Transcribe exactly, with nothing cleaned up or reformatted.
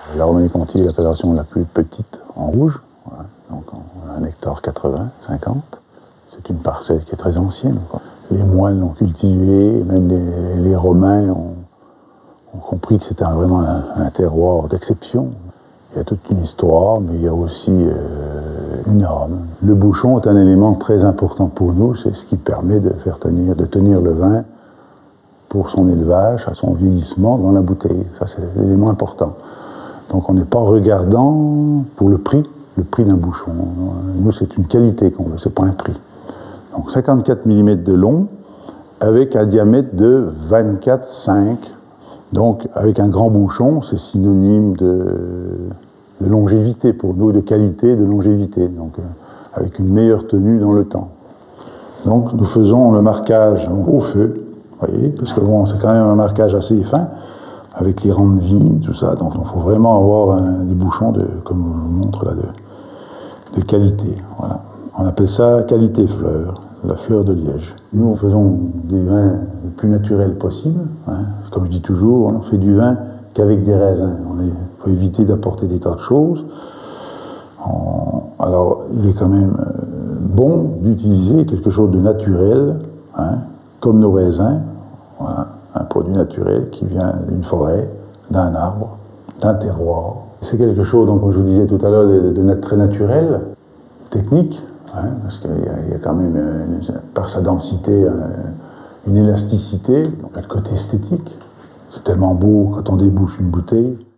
La Romanée-Conti est l'appellation la plus petite en rouge. Voilà. Donc on a un hectare quatre-vingts, cinquante. C'est une parcelle qui est très ancienne, quoi. Les moines l'ont cultivée, même les, les Romains ont, ont compris que c'était vraiment un, un terroir d'exception. Il y a toute une histoire, mais il y a aussi euh, une âme. Le bouchon est un élément très important pour nous, c'est ce qui permet de faire tenir, de tenir le vin pour son élevage, à son vieillissement dans la bouteille. Ça, c'est l'élément important. Donc on n'est pas regardant pour le prix, le prix d'un bouchon. Nous, c'est une qualité qu'on veut, c'est pas un prix. Donc cinquante-quatre millimètres de long, avec un diamètre de vingt-quatre virgule cinq. Donc avec un grand bouchon, c'est synonyme de, de longévité pour nous, de qualité, de longévité. Donc euh, avec une meilleure tenue dans le temps. Donc nous faisons le marquage au feu, vous voyez, parce que bon, c'est quand même un marquage assez fin, avec les rangs de vigne, tout ça. Donc il faut vraiment avoir un, des bouchons, de, comme je vous montre là, de, de qualité. Voilà. On appelle ça qualité fleur, la fleur de liège. Nous, faisons des vins le plus naturels possible. Hein. Comme je dis toujours, on ne fait du vin qu'avec des raisins. Il faut éviter d'apporter des tas de choses. On, alors, il est quand même euh, bon d'utiliser quelque chose de naturel, hein, comme nos raisins. Voilà, un produit naturel qui vient d'une forêt, d'un arbre, d'un terroir. C'est quelque chose, donc, comme je vous disais tout à l'heure, de, de, de très naturel, technique. Hein, parce qu'il y, y a quand même, une, par sa densité, une élasticité, donc le côté esthétique. C'est tellement beau quand on débouche une bouteille.